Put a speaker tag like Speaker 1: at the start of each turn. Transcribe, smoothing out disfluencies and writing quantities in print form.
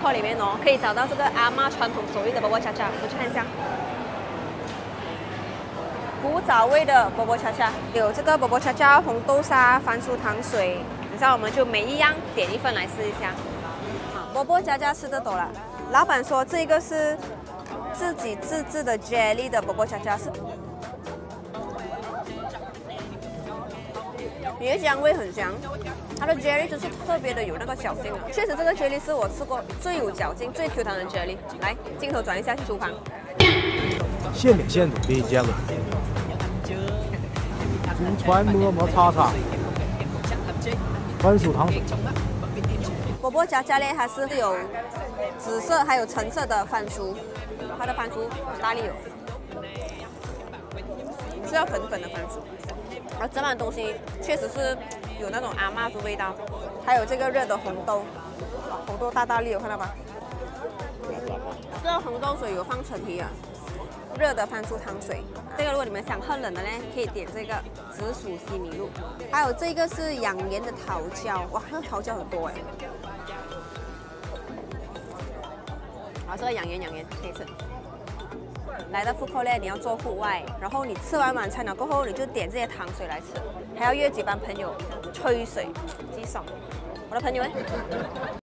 Speaker 1: court 里面哦，可以找到这个阿嬷传统手艺的波波恰恰，我们去看一下。古早味的波波恰恰，有这个波波恰恰、红豆沙、番薯糖水，等下我们就每一样点一份来试一下。波波恰恰吃得多了，老板说这个是自己自制的 jelly 的波波恰恰，是你的香味很香，它的 jelly 就是特别的有那个嚼劲啊。确实，这个 jelly 是我吃过最有嚼劲、最 Q 弹的 jelly。来，镜头转一下去厨房。
Speaker 2: 现点现煮的 jelly， 祖传磨磨擦擦，番薯糖水。
Speaker 1: 波波恰恰呢，它是有紫色还有橙色的番薯，它的番薯大力有，是要粉粉的番薯。然后这碗东西确实是有那种阿嬷的味道，还有这个热的红豆，红豆大力有看到吧？这个红豆水有放陈皮啊，热的番薯汤水。这个如果你们想喝冷的呢，可以点这个紫薯西米露。还有这个是养颜的桃胶，哇，那个桃胶很多哎。啊，这个养颜可以吃。来到food court呢，你要做户外，然后你吃完晚餐了过后，你就点这些糖水来吃，还要约几班朋友吹水，极爽。我的朋友呢？